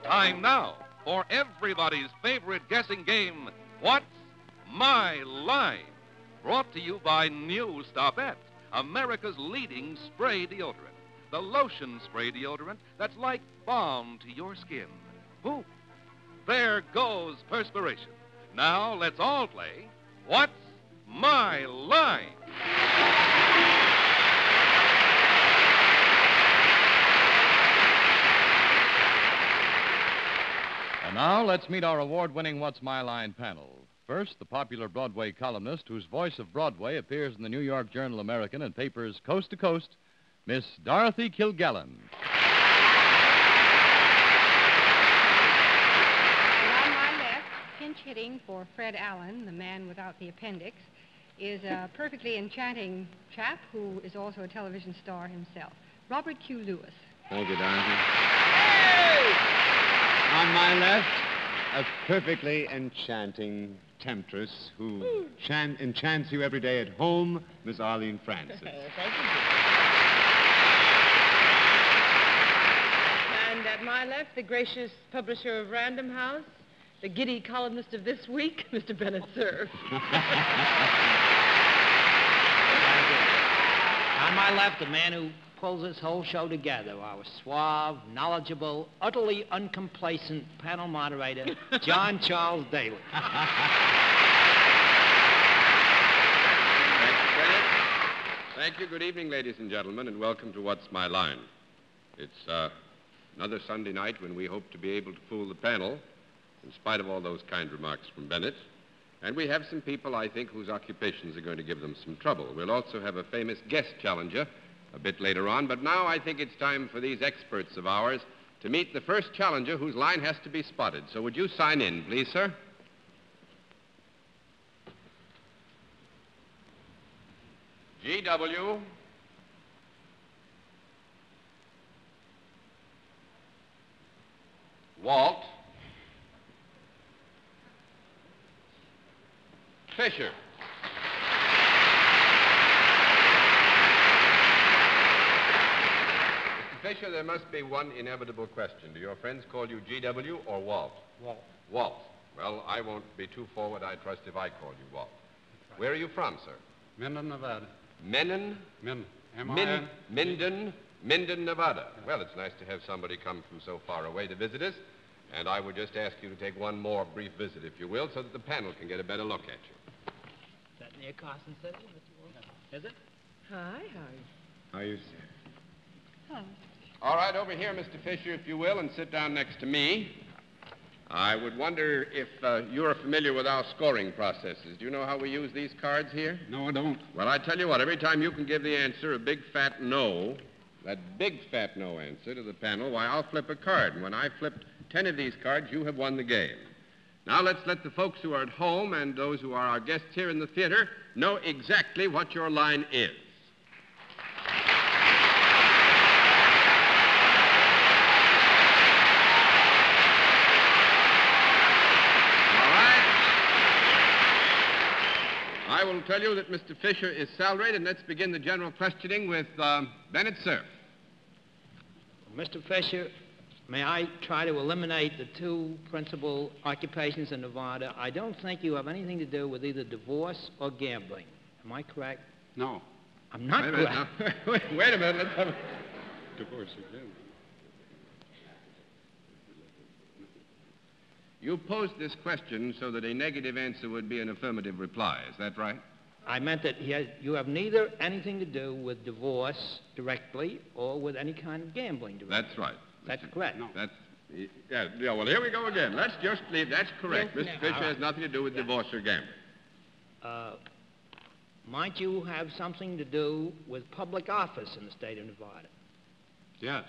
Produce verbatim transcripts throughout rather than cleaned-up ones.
Time now for everybody's favorite guessing game, What's My Line? Brought to you by New Stopette, America's leading spray deodorant. The lotion spray deodorant that's like balm to your skin. Poof! There goes perspiration. Now let's all play What's My Line? And now let's meet our award-winning What's My Line panel. First, the popular Broadway columnist whose voice of Broadway appears in the New York Journal-American and papers coast to coast, Miss Dorothy Kilgallen. And on my left, pinch hitting for Fred Allen, the man without the appendix, is a perfectly enchanting chap who is also a television star himself, Robert Q. Lewis. Thank you, Dorothy. Hey! On my left, a perfectly enchanting temptress who chan- enchants you every day at home, Miss Arlene Francis. Thank you. And at my left, the gracious publisher of Random House, the giddy columnist of This Week, Mister Bennett Cerf. On my left, the man who pulls this whole show together, our suave, knowledgeable, utterly uncomplacent panel moderator, John Charles Daly. Thank you, Bennett. Thank you. Good evening, ladies and gentlemen, and welcome to What's My Line. It's uh, another Sunday night when we hope to be able to fool the panel, in spite of all those kind remarks from Bennett. And we have some people, I think, whose occupations are going to give them some trouble. We'll also have a famous guest challenger a bit later on, but now I think it's time for these experts of ours to meet the first challenger whose line has to be spotted. So would you sign in, please, sir? G W Walt Fisher. Fisher, there must be one inevitable question. Do your friends call you G W or Walt? Walt. Walt. Well, I won't be too forward, I trust, if I call you Walt. Right. Where are you from, sir? Minden, Nevada. Menon? Minden. M I N. Min- Minden, Minden, Nevada. Yeah. Well, it's nice to have somebody come from so far away to visit us. And I would just ask you to take one more brief visit, if you will, so that the panel can get a better look at you. Is that near Carson City, Mister Walt? Is it? Hi, how are you? How are you, sir? Oh. All right, over here, Mister Fisher, if you will, and sit down next to me. I would wonder if uh, you're familiar with our scoring processes. Do you know how we use these cards here? No, I don't. Well, I tell you what, every time you can give the answer a big fat no, that big fat no answer to the panel, why, I'll flip a card. And when I flipped ten of these cards, you have won the game. Now let's let the folks who are at home and those who are our guests here in the theater know exactly what your line is. I will tell you that Mister Fisher is salaried, and let's begin the general questioning with um, Bennett Cerf. Mister Fisher, may I try to eliminate the two principal occupations in Nevada? I don't think you have anything to do with either divorce or gambling. Am I correct? No. I'm not wait a correct. minute, now. wait, wait a minute. Let's have a... Divorce or gambling. You posed this question so that a negative answer would be an affirmative reply. Is that right? I meant that he has, you have neither anything to do with divorce directly or with any kind of gambling directly. That's right. That's correct. No. That's... Yeah, yeah, well, here we go again. Let's just leave... That's correct. Yes, Mister no. Fisher All has right. nothing to do with Yeah. divorce or gambling. Uh, might you have something to do with public office in the state of Nevada? Yes.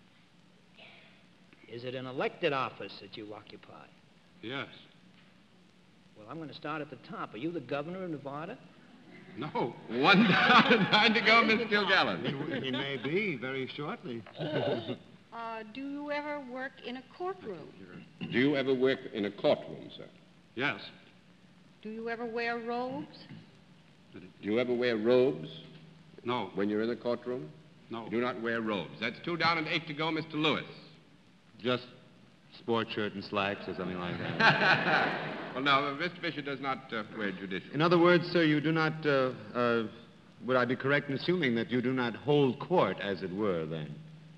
Is it an elected office that you occupy? Yes. Well, I'm going to start at the top. Are you the governor of Nevada? No. One down, nine to go, Miss Kilgallen. He may be very shortly. Uh, do you ever work in a courtroom? Do you ever work in a courtroom, sir? Yes. Do you ever wear robes? Do you ever wear robes No. when you're in the courtroom? No. You do not wear robes. That's two down and eight to go, Mister Lewis. Just sport shirt and slacks or something like that. Well, no, uh, Mister Fisher does not uh, wear judicial. In other words, sir, you do not, uh, uh, would I be correct in assuming that you do not hold court, as it were, then?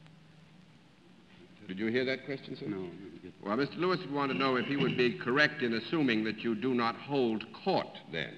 Did you hear that question, sir? No. Well, Mister Lewis would want to know if he would be correct in assuming that you do not hold court, then.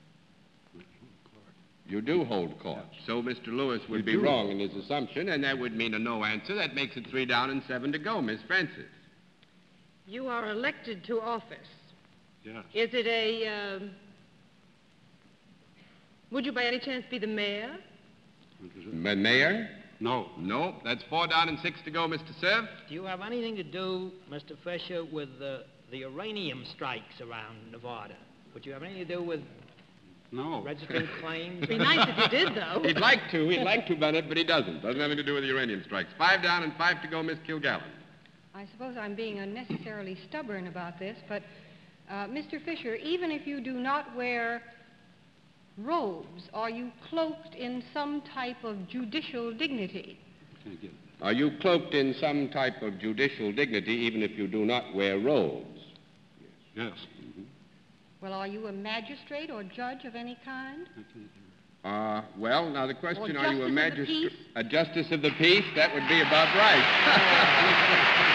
You do hold court. So Mister Lewis would You be do. wrong in his assumption, and that would mean a no answer. That makes it three down and seven to go, Miss Francis. You are elected to office. Yes. Is it a, um, would you by any chance be the mayor? Ma- Mayor? No. No, that's four down and six to go, Mister Cerf. Do you have anything to do, Mister Fisher, with the, the uranium strikes around Nevada? Would you have anything to do with No. registering claims? It'd be nice if you did, though. He'd like to, he'd like to, Bennett, but he doesn't. Doesn't have anything to do with the uranium strikes. Five down and five to go, Miss Kilgallen. I suppose I'm being unnecessarily stubborn about this, but, uh, Mister Fisher, even if you do not wear robes, are you cloaked in some type of judicial dignity? Can't get it. Are you cloaked in some type of judicial dignity, even if you do not wear robes? Yes. Well, are you a magistrate or judge of any kind? Uh, well, now the question, Or are you a justice of the magistrate? peace? A justice of the peace? That would be about right.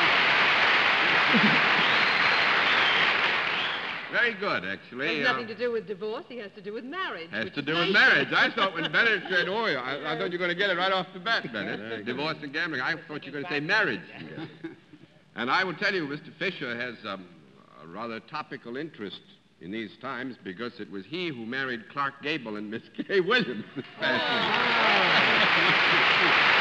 Very good, actually. Has Uh, nothing to do with divorce. He has to do with marriage. Has which to is do with nicer. marriage. I thought when Bennett said, oh, I, I thought you were going to get it right off the bat, Bennett. Divorce and gambling. I thought you were going to say marriage. And I will tell you, Mister Fisher has um, a rather topical interest in these times because it was he who married Clark Gable and Miss Kay Williams this past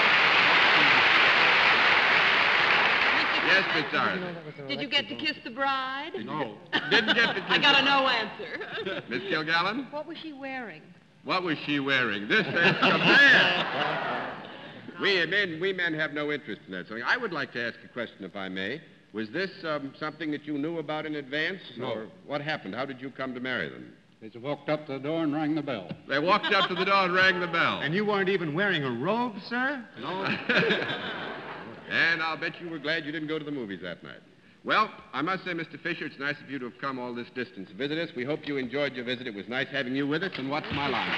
Yes, Miss Dorothy. Did you get to kiss the bride? No. Didn't get to kiss I got a her. no answer. Miss Kilgallen? What was she wearing? What was she wearing? This is a man. We men, we men have no interest in that sort of thing. I would like to ask a question, if I may. Was this um, something that you knew about in advance? No. Or what happened? How did you come to marry them? They just walked up to the door and rang the bell. They walked up to the door and rang the bell. And you weren't even wearing a robe, sir? No. And I'll bet you were glad you didn't go to the movies that night. Well, I must say, Mister Fisher, it's nice of you to have come all this distance to visit us. We hope you enjoyed your visit. It was nice having you with us, and what's my line?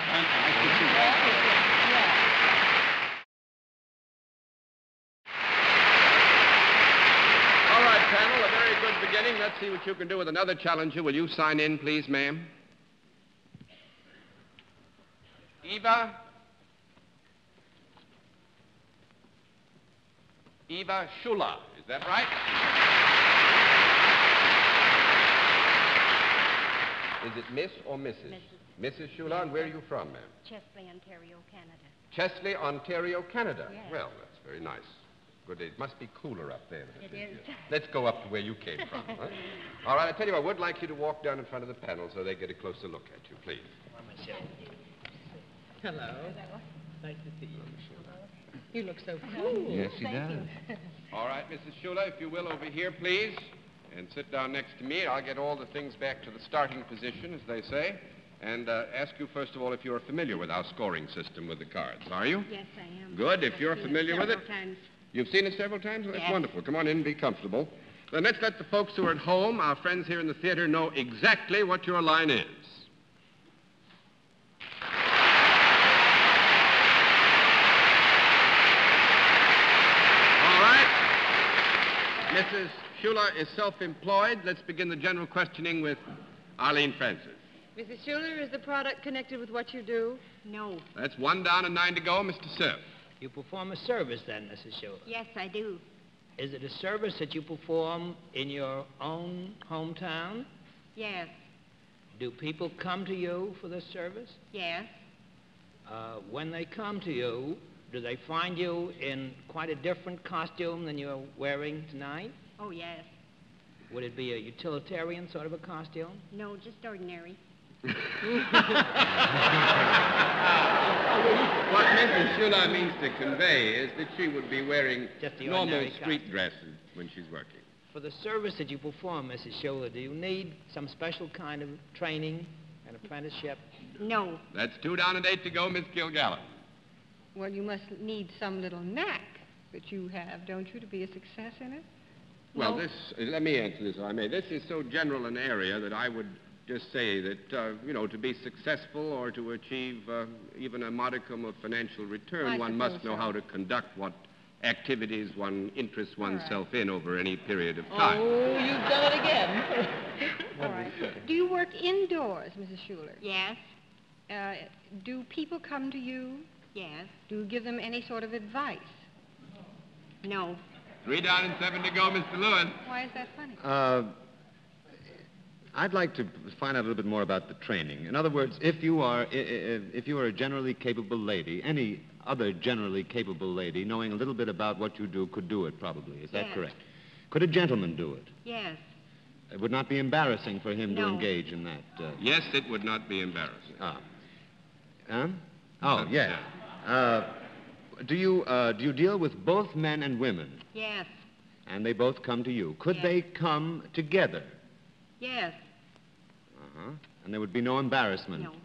All right, panel, a very good beginning. Let's see what you can do with another challenger. Will you sign in, please, ma'am? Eva? Eva Shula. Is that right? Is it Miss or Missus Missus Missus Shula, and where are you from, ma'am? Chesley, Ontario, Canada. Chesley, Ontario, Canada. Yes. Well, that's very nice. Good. It must be cooler up there. than It is is. here. Let's go up to where you came from. Huh? All right, I tell you, I would like you to walk down in front of the panel so they get a closer look at you, please. Hello. Nice to see you. You look so cool. Yes, he does. All right, Missus Shula, if you will, over here, please, and sit down next to me. I'll get all the things back to the starting position, as they say, and uh, ask you, first of all, if you're familiar with our scoring system with the cards. Are you? Yes, I am. Good. If I've you're seen it familiar with it. several times. You've seen it several times? Well, that's Yes. wonderful. Come on in and be comfortable. Then let's let the folks who are at home, our friends here in the theater, know exactly what your line is. All right. Missus Shula is self-employed. Let's begin the general questioning with Arlene Francis. Missus Schuler, is the product connected with what you do? No. That's one down and nine to go, Mister Cerf. You perform a service then, Missus Schuler. Yes, I do. Is it a service that you perform in your own hometown? Yes. Do people come to you for this service? Yes. Uh, when they come to you, do they find you in quite a different costume than you're wearing tonight? Oh, yes. Would it be a utilitarian sort of a costume? No, just ordinary. What Missus Shula means to convey is that she would be wearing Just the normal ordinary street costume. dresses when she's working. For the service that you perform, Missus Schuler, do you need some special kind of training and apprenticeship? No. That's two down and eight to go, Miss Kilgallen. Well, you must need some little knack that you have, don't you, to be a success in it? Well, No. this, uh, let me answer this, if I may. This is so general an area that I would just say that, uh, you know, to be successful or to achieve uh, even a modicum of financial return, I one must suppose know so. how to conduct what activities one interests All right. oneself in over any period of time. Oh, you've done it again. All right. Do you work indoors, Missus Schuler? Yes. Uh, do people come to you? Yes. Do you give them any sort of advice? No. Three down and seven to go, Mister Lewis. Why is that funny? Uh, I'd like to find out a little bit more about the training. In other words, if you are i- i- if you are a generally capable lady, any other generally capable lady, knowing a little bit about what you do, could do it probably. Is that Yes. correct? Could a gentleman do it? Yes. It would not be embarrassing for him to No. engage in that. Uh, Yes, it would not be embarrassing. ah. Huh? Oh, That's yeah. Uh, do you uh, do you deal with both men and women, Yes. and they both come to you? Could Yes. they come together? Yes. Uh-huh. And there would be no embarrassment. No.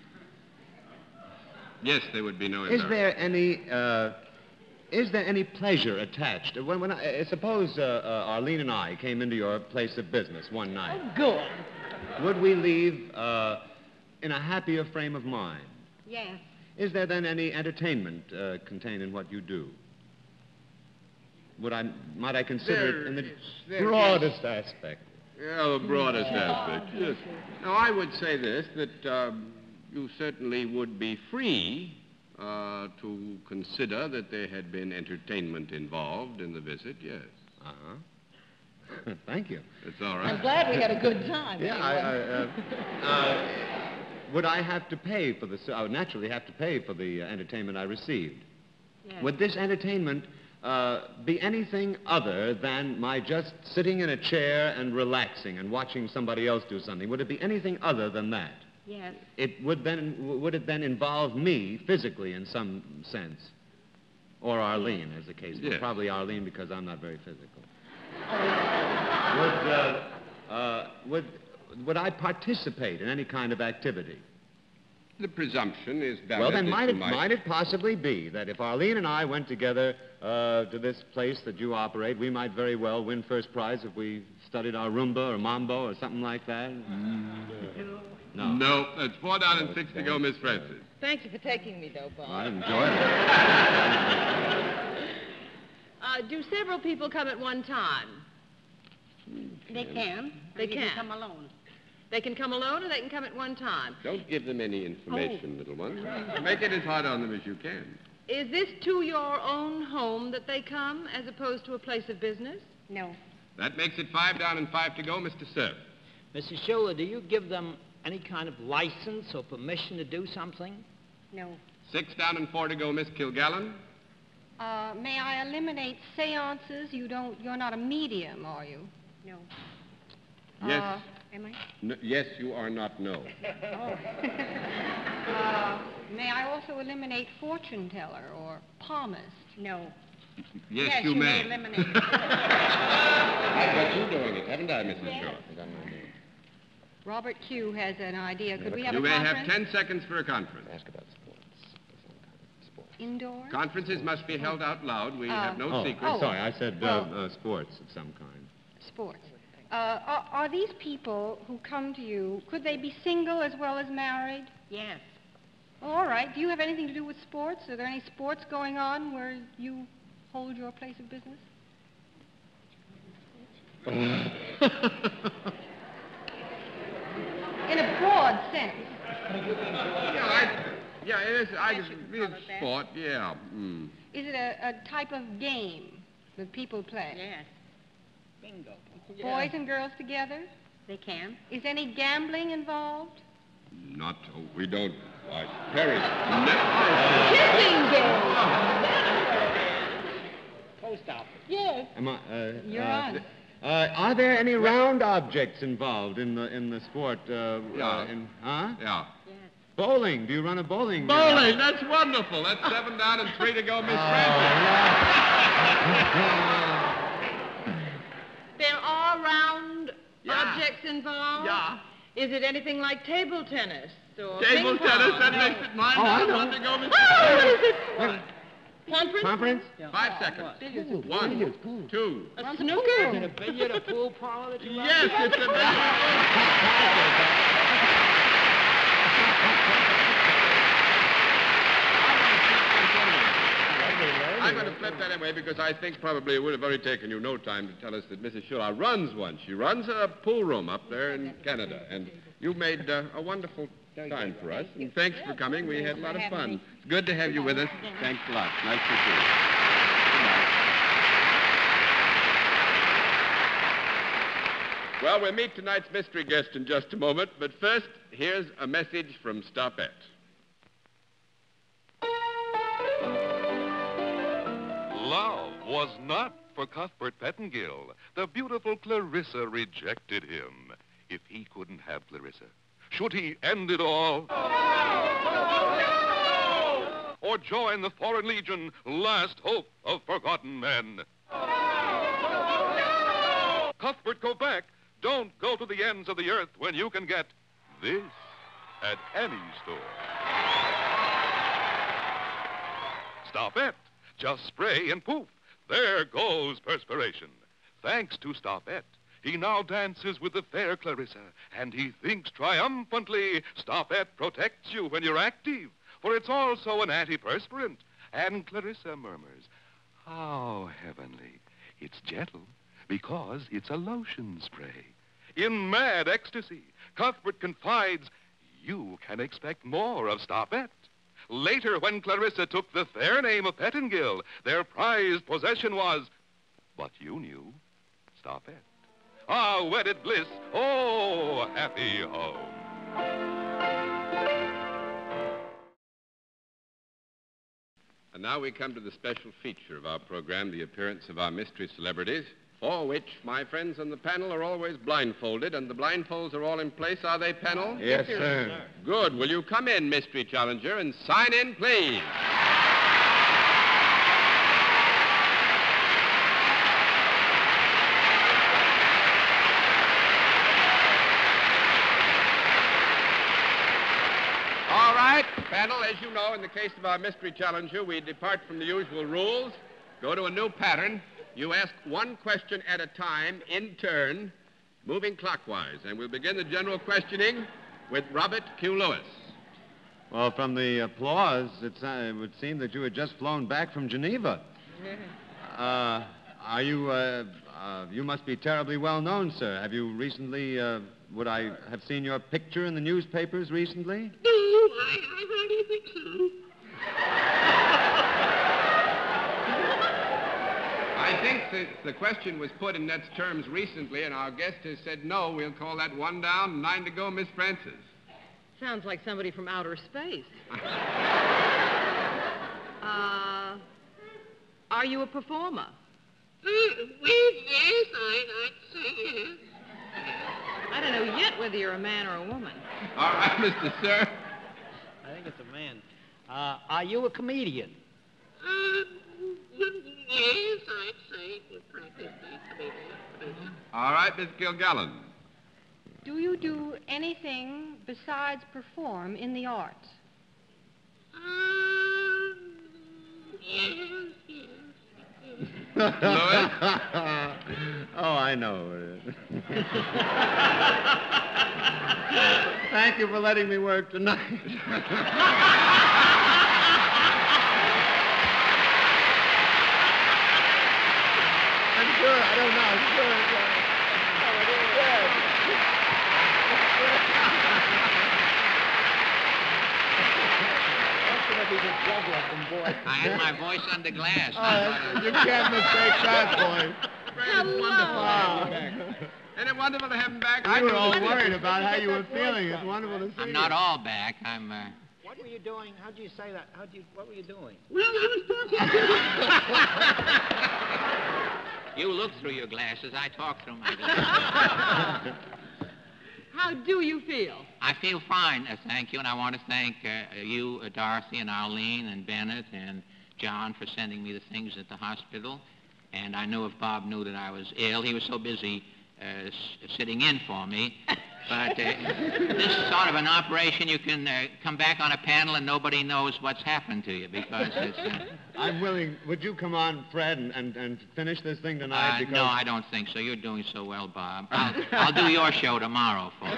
Yes, there would be no Is embarrassment. there any uh, is there any pleasure attached? When, when I, uh, suppose uh, uh, Arlene and I came into your place of business one night, Oh, good. would we leave uh, in a happier frame of mind? Yes. Is there then any entertainment uh, contained in what you do? Would I might I consider it in the There is- there broadest aspect? Yeah, the broadest aspect, yes. Now, I would say this, that um, you certainly would be free uh, to consider that there had been entertainment involved in the visit, yes. Uh-huh. Thank you. It's all I'm right. glad we had a good time. Yeah, I, anyway. I, uh, uh, would I have to pay for the? I would naturally have to pay for the uh, entertainment I received. Yes. Would this entertainment uh, be anything other than my just sitting in a chair and relaxing and watching somebody else do something? Would it be anything other than that? Yes. It would then would it then involve me physically in some sense, or Arlene, as the case. Well, Yes. probably Arlene because I'm not very physical. Would uh, uh, would would I participate in any kind of activity? The presumption is valid. Well, then that might you it might it possibly be that if Arlene and I went together uh, to this place that you operate, we might very well win first prize if we studied our rumba or mambo or something like that? No. No, that's four down and six to go, Miss Francis. Thank you for taking me, though, Bob. I enjoyed it. Uh, do several people come at one time? They can. They Or you can. come alone. They can come alone or they can come at one time. Don't give them any information, little one. Make it as hard on them as you can. Is this to your own home that they come as opposed to a place of business? No. That makes it five down and five to go, Mister Cerf. Missus Schuler, do you give them any kind of license or permission to do something? No. Six down and four to go, Miss Kilgallen. Uh, may I eliminate seances? You don't, you're not a medium, are you? No. Yes. Uh, Am I? No, yes, you are not no. uh, may I also eliminate fortune teller or palmist? No. Yes, you may. eliminate. I've got you doing it, haven't I, Missus Shaw? Robert Q has an idea. Could we have You a may have conference? ten seconds for a conference. Ask about sports. Indoors? Conferences must be held out loud. We Uh, have no Oh, secrets. Oh. sorry, I said uh, Well- uh, sports of some kind. Sports. Uh, are, are these people who come to you, could they be single as well as married? Yes. Oh, all right. Do you have anything to do with sports? Are there any sports going on where you hold your place of business? In a broad sense. Yeah, I, yeah, it is. I, Yes, you can it's call it that. sport. Yeah. Mm. Is it a, a type of game that people play? Yes. Bingo. Boys and girls together? They can. Is any gambling involved? Not. Oh, we don't. I perish. Kissing game. Post office. Yes. Am I, uh, You're uh, on. th- Uh, are there any round objects involved in the in the sport? Uh, Yeah. uh, in, huh? Yeah. Bowling. Do you run a bowling? Bowling. That's wonderful. That's seven down and three to go, Miss Francis. There are round Yeah. objects involved? Yeah. Is it anything like table tennis or Table ping pong? tennis. That No. makes it nine Oh, I down, know. one to go, Miss Oh, what Francis. is it? Well, Conference? Conference? Five seconds. One, two. A snooker? Is it a billiard, a pool parlor that you run? Yes, it's a I'm going to flip that away because I think probably it would have only taken you no time to tell us that Missus Shula runs one. She runs a pool room up there in Canada, and you made uh, a wonderful time for us. And thanks for coming. We had a lot of fun. It's good to have you with us. Thanks a lot. Nice to see you. Good night. Well, we'll meet tonight's mystery guest in just a moment, but first, here's a message from Stoppette. Love was not for Cuthbert Pettingill. The beautiful Clarissa rejected him. If he couldn't have Clarissa, should he end it all? Or join the Foreign Legion, last hope of forgotten men? Cuthbert, go back. Don't go to the ends of the earth when you can get this at any store. Stoppette. Just spray and poof, there goes perspiration. Thanks to Stoppette, he now dances with the fair Clarissa, and he thinks triumphantly Stoppette protects you when you're active, for it's also an antiperspirant. And Clarissa murmurs, how heavenly. It's gentle because it's a lotion spray. In mad ecstasy, Cuthbert confides, you can expect more of Stoppette. Later, when Clarissa took the fair name of Pettingill, their prized possession was, but you knew, Stoppette. Ah, wedded bliss, oh, happy home. And now we come to the special feature of our program, the appearance of our mystery celebrities, for which my friends on the panel are always blindfolded, and the blindfolds are all in place, are they, panel? Yes, sir. Good. Will you come in, mystery challenger, and sign in, please? All right, panel, as you know, in the case of our mystery challenger, we depart from the usual rules, go to a new pattern. You ask one question at a time, in turn, moving clockwise. And we'll begin the general questioning with Robert Q. Lewis. Well, from the applause, it's, uh, it would seem that you had just flown back from Geneva. Uh, are you, uh, uh, you must be terribly well known, sir. Have you recently, uh, would I have seen your picture in the newspapers recently? No, I, I hardly think so. I think that the question was put in Net's terms recently, and our guest has said no. We'll call that one down, nine to go, Miss Francis. Sounds like somebody from outer space. uh, are you a performer? Uh, well, yes, I, I'd say yes. I don't know yet whether you're a man or a woman. All right, Mister Cerf. I think it's a man. Uh, are you a comedian? Uh, yes, I'd say would practically be comedian. All right, Miss Kilgallen. Do you do anything besides perform in the arts? Um, yes, yes. Louis? Oh, I know. Thank you for letting me work tonight. I'm sure. I don't know. I'm sure. It's, uh, oh, it is good. I had my voice under glass. Oh, you can't mistake that, boy. It's wonderful to have you back. Isn't it wonderful to have him back? We were all worried about how you were feeling. It's wonderful to see I'm you. not all back. I'm, uh... What were you doing? How do you say that? How do you... What were you doing? Well, I was talking. You look through your glasses. I talk through my glasses. How do you feel? I feel fine, uh, thank you, and I want to thank uh, you, uh, Dorothy, and Arlene, and Bennett, and John for sending me the things at the hospital. And I knew if Bob knew that I was ill, he was so busy uh, s- sitting in for me. But uh, this sort of an operation, you can uh, come back on a panel and nobody knows what's happened to you because it's... Uh, I'm willing. Would you come on, Fred, and, and, and finish this thing tonight? Uh, because... No, I don't think so. You're doing so well, Bob. I'll, I'll do your show tomorrow for you.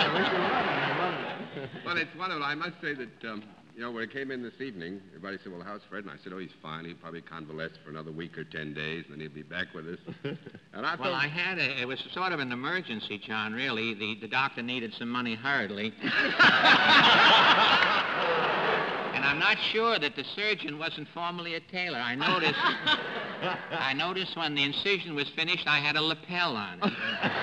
Well, it's wonderful. I must say that, um, you know, when I came in this evening, everybody said, well, how's Fred? And I said, oh, he's fine. He'll probably convalesce for another week or ten days, and then he'll be back with us. And I Well, thought... I had a, it was sort of an emergency, John, really. The, the doctor needed some money hurriedly. And I'm not sure that the surgeon wasn't formerly a tailor. I noticed, I noticed when the incision was finished, I had a lapel on it.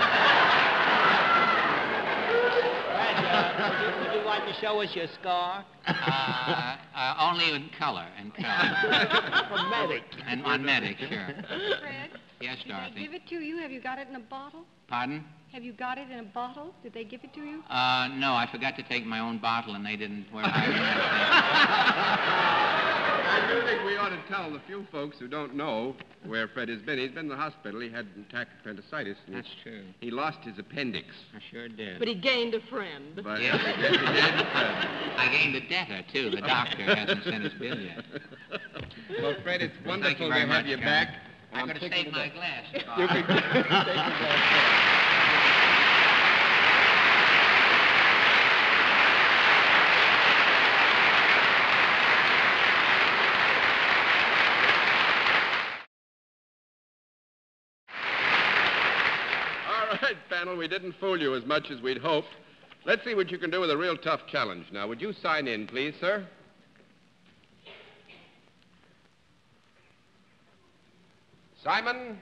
Would you, would you like to show us your scar? Uh, uh, only in color, in color. On medic. And on medic, sure. Fred? Yes, Did Dorothy. they give it to you? Have you got it in a bottle? Pardon? Have you got it in a bottle? Did they give it to you? Uh, no, I forgot to take my own bottle, and they didn't wear I do think we ought to tell the few folks who don't know where Fred has been. He's been in the hospital. He had attack appendicitis. And That's true. He lost his appendix. I sure did. But he gained a friend. But Yeah. yes, he did. I gained a debtor, too. The doctor hasn't sent his bill yet. Well, Fred, it's Well, thank wonderful you to very have much, you Colonel. back. I'm going to picking save it my up. glass, Bob. You can take your glass. All right, panel, we didn't fool you as much as we'd hoped. Let's see what you can do with a real tough challenge. Now, would you sign in, please, sir? Simon?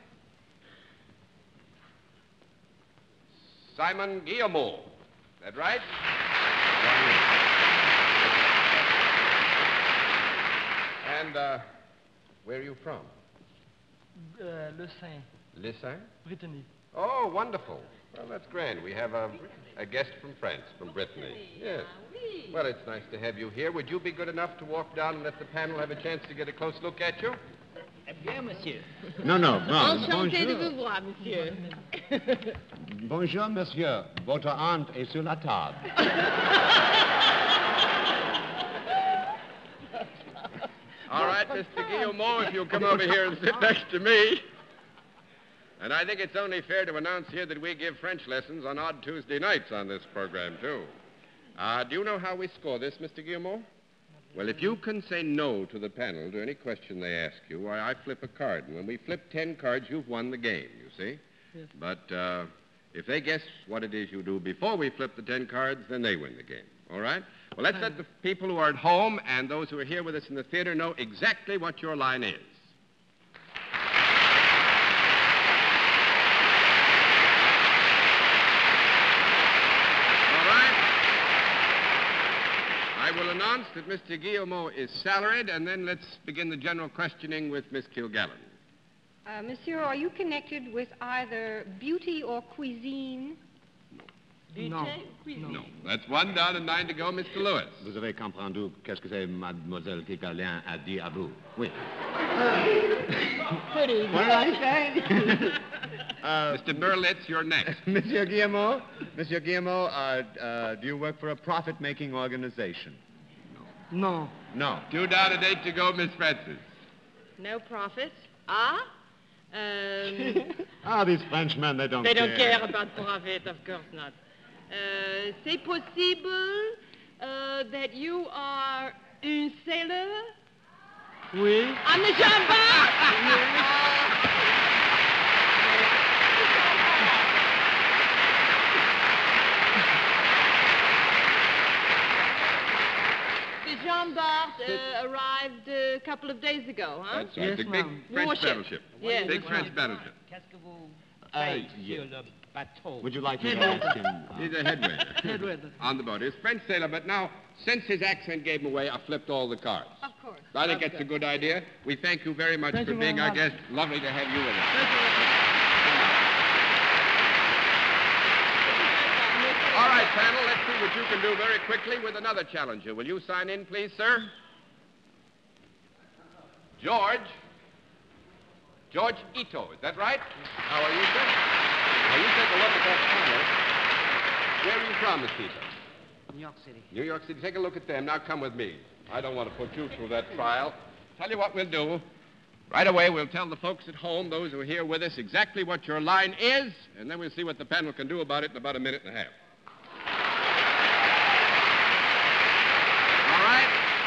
Simon Guillemot. Is that right? And, uh, where are you from? Uh, Le Saint, Lissin? Brittany. Oh, wonderful. Well, that's grand. We have a, a guest from France, from Brittany. Yes. Well, it's nice to have you here. Would you be good enough to walk down and let the panel have a chance to get a close look at you? Bien, monsieur. No, no, no. Enchanté de Bonjour. vous voir, monsieur. Bonjour, monsieur. Votre aunt est sur la table. All right, Mister Guillemot, if you'll come over here and sit next to me. And I think it's only fair to announce here that we give French lessons on odd Tuesday nights on this program, too. Uh, do you know how we score this, Mister Guillemot? Well, if you can say no to the panel to any question they ask you, why, I flip a card. And when we flip ten cards, you've won the game, you see? Yes. But uh, if they guess what it is you do before we flip the ten cards, then they win the game. All right? Well, let's let the people who are at home and those who are here with us in the theater know exactly what your line is. All right? I will announce that Mister Guillemot is salaried, and then let's begin the general questioning with Miss Kilgallen. Uh, monsieur, are you connected with either beauty or cuisine? No. No. That's one down and nine to go, Mister Lewis. Vous avez compris qu'est-ce que c'est Mademoiselle Kilgallen a dit à vous? Oui. Pretty What did I say? uh, Mister Berlitz, you're next. Monsieur Guillemot, Monsieur Guillemot, uh, uh, do you work for a profit-making organization? No. No. Two down and eight to go, Miss Francis. No profit. Ah? Um, Ah, these Frenchmen, they don't they care. don't care about profit, of course not. Uh, c'est possible uh, that you are un sailor? Oui. On the jambard? The jambard uh, arrived a couple of days ago, huh? That's right. Yes, the big ma'am. French Warship. battleship. Yes. Big French battleship. Qu'est-ce que vous Uh, faites yeah. sur le bateau? Would you like me to ask him? uh, He's a head waiter. Head waiter. On the boat. He's a French sailor, but now, since his accent gave him away, I flipped all the cards. Of course. I think that's a good idea. We thank you very much Thank for you being very our much. guest. Lovely to have you with us. All right, panel, let's see what you can do very quickly with another challenger. Will you sign in, please, sir? George. George Ito, is that right? How are you, sir? Now, you take a look at that panel. Where are you from, Miss Ito? New York City. New York City. Take a look at them. Now come with me. I don't want to put you through that trial. tell you what we'll do. Right away, we'll tell the folks at home, those who are here with us, exactly what your line is, and then we'll see what the panel can do about it in about a minute and a half. All right.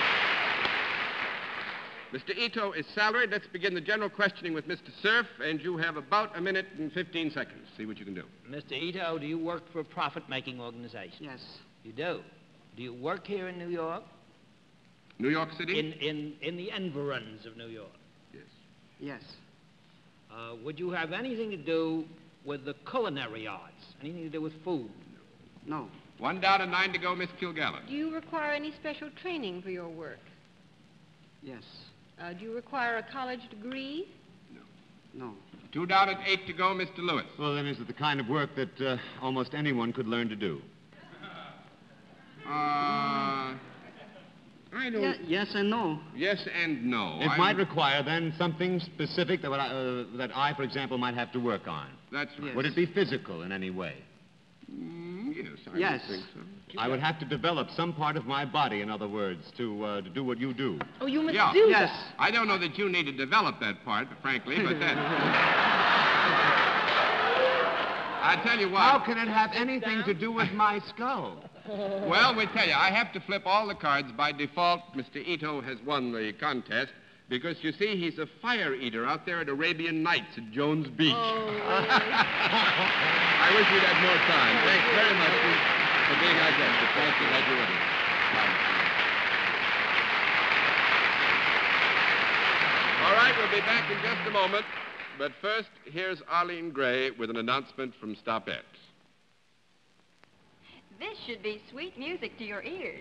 Mister Ito is salaried. Let's begin the general questioning with Mister Cerf, and you have about a minute and fifteen seconds. See what you can do. Mister Ito, do you work for a profit-making organization? Yes. You do? Do you work here in New York? New York City? In, in, in the environs of New York? Yes. Yes. Uh, would you have anything to do with the culinary arts? Anything to do with food? No. One down and nine to go, Miss Kilgallen. Do you require any special training for your work? Yes. Uh, do you require a college degree? No. Two down and eight to go, Mister Lewis. Well, then, is it the kind of work that uh, almost anyone could learn to do? Uh, I don't... Ye- yes and no. Yes and no. It I'm- might require, then, something specific that, I, uh, that I, for example, might have to work on. That's right. Yes. Would it be physical in any way? Mm, yes, I Yes. would think so. I would have to develop some part of my body, in other words, to, uh, to do what you do. Oh, you must Yeah. do Yes. that. I don't know that you need to develop that part, frankly, but that... I tell you what. How can it have anything to do with my skull? Well, we tell you, I have to flip all the cards by default. Mister Ito has won the contest because, you see, he's a fire eater out there at Arabian Nights at Jones Beach. I wish we'd had more time. Thanks very much for, for being our guest. It's nice to have you with us. All right, we'll be back in just a moment. But first, here's Arlene Gray with an announcement from Stopette. This should be sweet music to your ears.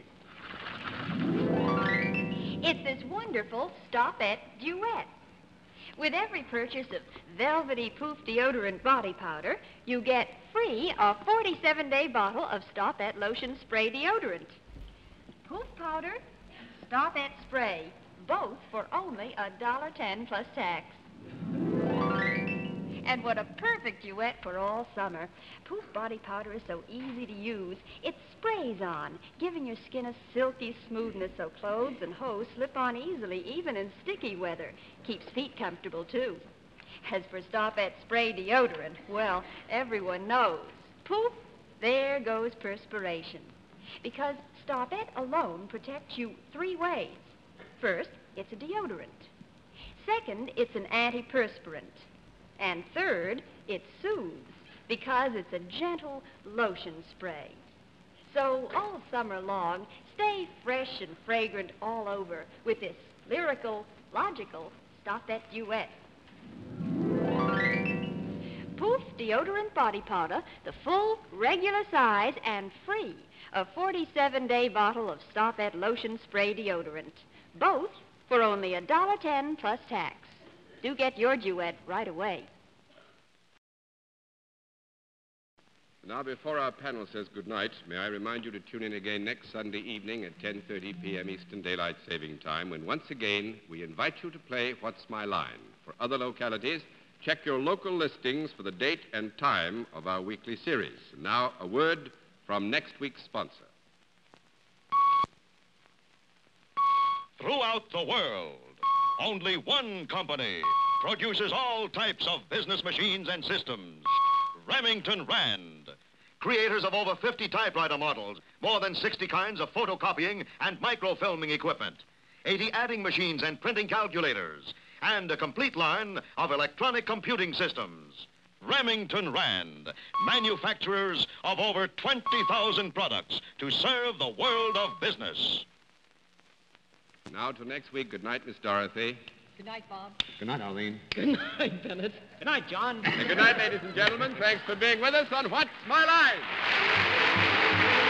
It's this wonderful Stopette duet. With every purchase of Velvety Poof deodorant body powder, you get free a forty-seven day bottle of Stopette lotion spray deodorant. Poof powder, Stopette spray, both for only a dollar ten plus tax. And what a perfect duet for all summer. Poof body powder is so easy to use. It sprays on, giving your skin a silky smoothness so clothes and hose slip on easily, even in sticky weather. Keeps feet comfortable, too. As for Stopette spray deodorant, well, everyone knows. Poof, there goes perspiration. Because Stopette alone protects you three ways. First, it's a deodorant. Second, it's an antiperspirant. And third, it soothes because it's a gentle lotion spray. So all summer long, stay fresh and fragrant all over with this lyrical, logical Stopette duet. Poof deodorant body powder, the full, regular size, and free. A forty-seven day bottle of Stopette lotion spray deodorant. Both for only a dollar ten plus tax. Do get your duet right away. Now, before our panel says goodnight, may I remind you to tune in again next Sunday evening at ten thirty p.m. Eastern Daylight Saving Time, when once again we invite you to play What's My Line? For other localities, check your local listings for the date and time of our weekly series. And now, a word from next week's sponsor. Throughout the world, only one company produces all types of business machines and systems. Remington Rand, creators of over fifty typewriter models, more than sixty kinds of photocopying and microfilming equipment, eighty adding machines and printing calculators, and a complete line of electronic computing systems. Remington Rand, manufacturers of over twenty thousand products to serve the world of business. Now, till next week, good night, Miss Dorothy. Good night, Bob. Good night, Arlene. Good night, Bennett. Good night, John. And good night, ladies and gentlemen. Thanks for being with us on What's My Line?